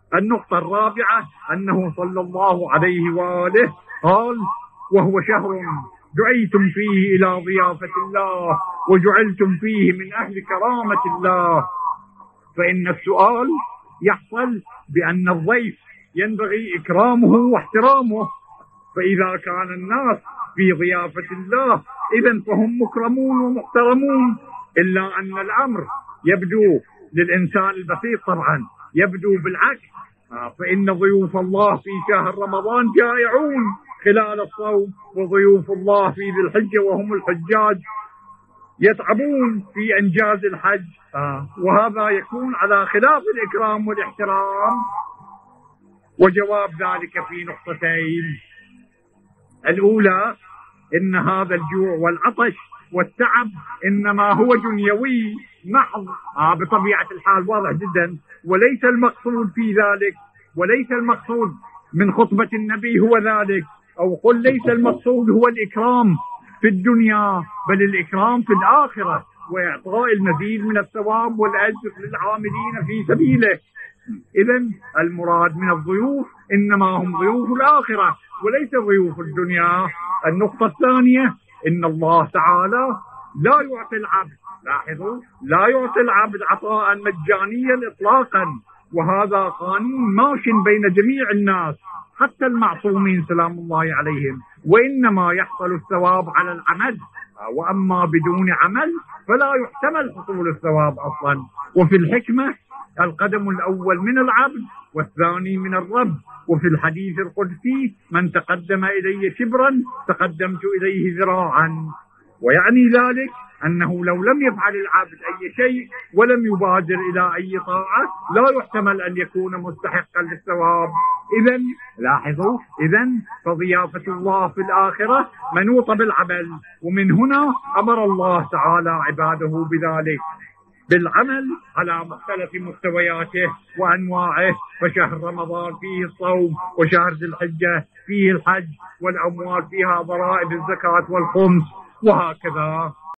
النقطة الرابعة أنه صلى الله عليه وآله قال: وهو شهر دعيتم فيه إلى ضيافة الله وجعلتم فيه من أهل كرامة الله. فإن السؤال يحصل بأن الضيف ينبغي إكرامه واحترامه، فإذا كان الناس في ضيافة الله إذن فهم مكرمون ومحترمون. إلا أن الأمر يبدو للإنسان البسيط طبعا يبدو بالعكس، فإن ضيوف الله في شهر رمضان جائعون خلال الصوم، وضيوف الله في ذي الحجة وهم الحجاج يتعبون في إنجاز الحج، وهذا يكون على خلاف الإكرام والاحترام. وجواب ذلك في نقطتين: الأولى إن هذا الجوع والعطش والتعب إنما هو دنيوي محض، بطبيعة الحال واضح جدا، وليس المقصود في ذلك، وليس المقصود من خطبة النبي هو ذلك، أو قل ليس المقصود هو الإكرام في الدنيا، بل الإكرام في الآخرة وإعطاء المزيد من الثواب والأجر للعاملين في سبيله. إذن المراد من الضيوف إنما هم ضيوف الآخرة وليس ضيوف الدنيا. النقطة الثانية: إن الله تعالى لا يعطي العبد، لاحظوا، لا يعطي العبد عطاء مجانيا إطلاقا، وهذا قانون ماش بين جميع الناس حتى المعصومين سلام الله عليهم، وإنما يحصل الثواب على العمل، وأما بدون عمل فلا يحتمل حصول الثواب أصلا. وفي الحكمة القدم الأول من العبد والثاني من الرب، وفي الحديث القدسي: من تقدم إلي شبرا تقدمت إليه ذراعا. ويعني ذلك أنه لو لم يفعل العبد أي شيء ولم يبادر إلى أي طاعة لا يحتمل أن يكون مستحقا للثواب. إذن لاحظوا، إذن فضيافة الله في الآخرة منوطة بالعمل، ومن هنا أمر الله تعالى عباده بذلك، بالعمل على مختلف مستوياته وأنواعه. فشهر رمضان فيه الصوم، وشهر ذي الحجة فيه الحج، والأموال فيها ضرائب الزكاة والخمس، وهكذا.